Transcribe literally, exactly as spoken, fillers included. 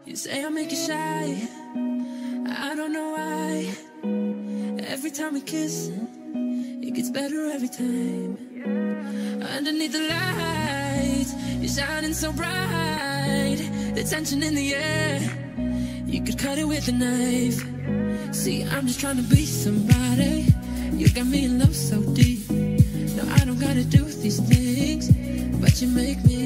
You say I make you shy, I don't know why. Every time we kiss, it gets better every time. Underneath the lights, you're shining so bright. The tension in the air, you could cut it with a knife. See, I'm just trying to be somebody. You got me in love so deep. No, I don't gotta do these things, but you make me